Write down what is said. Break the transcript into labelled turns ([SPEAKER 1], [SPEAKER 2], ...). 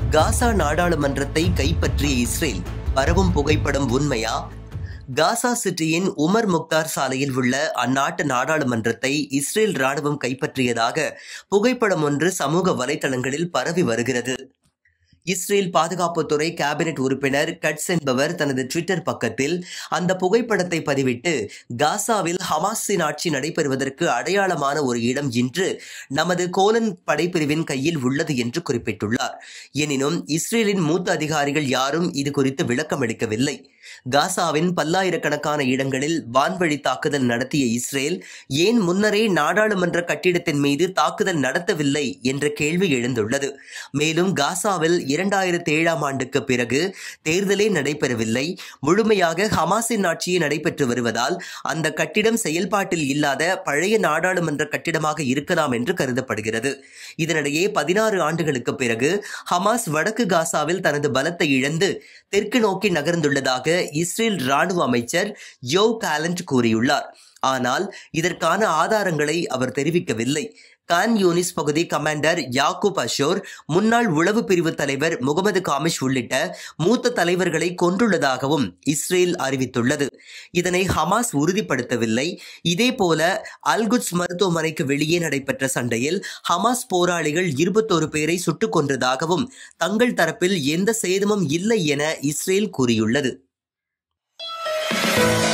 [SPEAKER 1] காசா நாடாளுமன்றத்தை கைப்பற்றிய இஸ்ரேல் பரவும் புகைப்படம் உண்மையா? காசா சிட்டியின் உமர் முக்தார் சாலையில் உள்ள அந்நாட்டு நாடாளுமன்றத்தை இஸ்ரேல் ராணுவம் கைப்பற்றியதாக புகைப்படம் ஒன்று சமூக வலைதளங்களில் பரவி வருகிறது. இஸ்ரேல் பாதுகாப்புத்துறை கேபினெட் உறுப்பினர் கட்ஸ் என்பவர் தனது ட்விட்டர் பக்கத்தில் அந்த புகைப்படத்தை பதிவிட்டு, காசாவில் ஹமாஸின் ஆட்சி நடைபெறுவதற்கு அடையாளமான ஒரு இடம் இன்று நமது கோலன் படைப்பிரிவின் கையில் உள்ளது என்று குறிப்பிட்டுள்ளார். எனினும் இஸ்ரேலின் மூத்த அதிகாரிகள் யாரும் இது குறித்து விளக்கமளிக்கவில்லை. காசாவின் பல்லாயிரக்கணக்கான இடங்களில் வான்வழி தாக்குதல் நடத்திய இஸ்ரேல் ஏன் முன்னரே நாடாளுமன்ற கட்டிடத்தின் மீது தாக்குதல் நடத்தவில்லை என்ற கேள்வி எழுந்துள்ளது. மேலும் காசாவில் 2007ஆம் ஆண்டுக்கு பிறகு தேர்தலே நடைபெறவில்லை. முழுமையாக ஹமாஸின் ஆட்சியே நடைபெற்று வருவதால் அந்த கட்டிடம் செயல்பாட்டில் இல்லாத பழைய நாடாளுமன்ற கட்டிடமாக இருக்கலாம் என்று கருதப்படுகிறது. இதனிடையே 16 ஆண்டுகளுக்கு பிறகு ஹமாஸ் வடக்கு காசாவில் தனது பலத்தை இழந்து தெற்கு நோக்கி நகர்ந்துள்ளதாக இஸ்ரேல் ராணுவ அமைச்சர் யோவ் காலண்ட் கூறியுள்ளார். ஆனால் இதற்கான ஆதாரங்களை அவர் தெரிவிக்கவில்லை. கான் யூனிஸ் பகுதி கமாண்டர் யாக்கூப் அஷோர், முன்னாள் உளவு பிரிவு தலைவர் முகமது காமிஷ் உள்ளிட்ட மூத்த தலைவர்களை கொன்றுள்ளதாகவும் இஸ்ரேல் அறிவித்துள்ளது. இதனை ஹமாஸ் உறுதிப்படுத்தவில்லை. இதேபோல அல்குட்ஸ் மருத்துவமனைக்கு வெளியே நடைபெற்ற சண்டையில் ஹமாஸ் போராளிகள் 21 பேரை சுட்டுக் கொன்றதாகவும் தங்கள் தரப்பில் எந்த சேதமும் இல்லை என இஸ்ரேல் கூறியுள்ளது.